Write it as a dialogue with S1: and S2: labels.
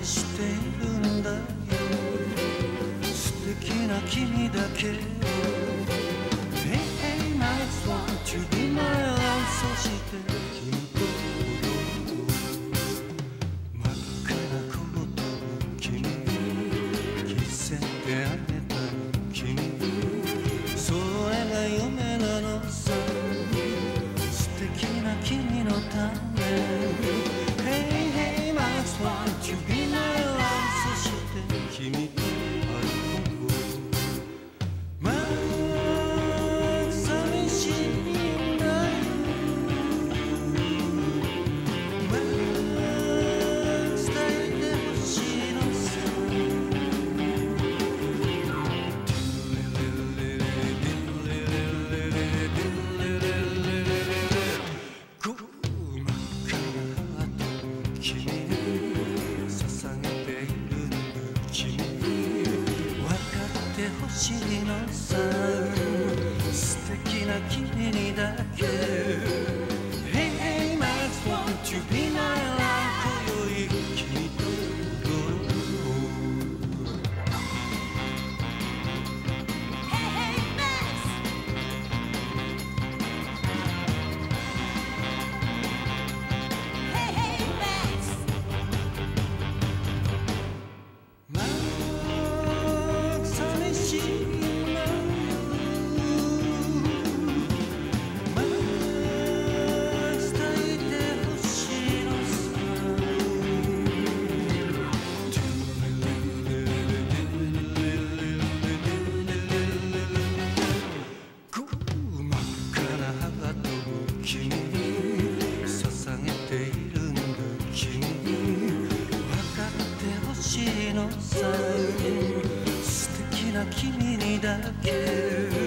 S1: しているんだよ。素敵な君だけを Hey, hey, nice one to be my love。 そして君と踊る真っ赤なコートを君に着せてあげた君、それが夢なのさ。素敵な君のため Hey, hey, nice one to be my love。 そして君と歩こう。まあ寂しいんだよ。まあ伝えてほしいのさ。真っ赤なハートを君に捧げているんだ。君分かってほしいのさ。素敵な君にだけ Hey, hey, nice one to be my love。 今宵君と踊ろう。
S2: Hey, hey, Max. Hey, hey, Max.
S1: まあ寂しいんだよ。まあ伝えてほしいのさ。真っ赤なハートを君に捧げているんだ。君分かってほしいのさ。素敵な君にだけ